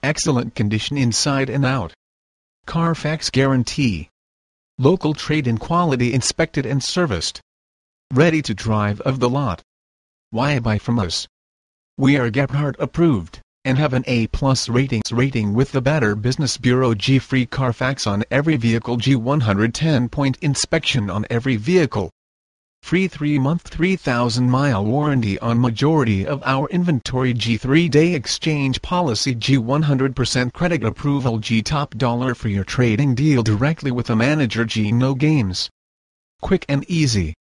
Excellent condition inside and out. Carfax guarantee. Local trade-in quality inspected and serviced. Ready to drive of the lot. Why buy from us? We are Gephardt approved, and have an A+ rating with the Better Business Bureau. G-Free Carfax on every vehicle. G110-point inspection on every vehicle. Free 3-month 3,000-mile warranty on majority of our inventory. G3-day exchange policy. G100% credit approval. G top dollar for your trading deal directly with a manager. G no games. Quick and easy.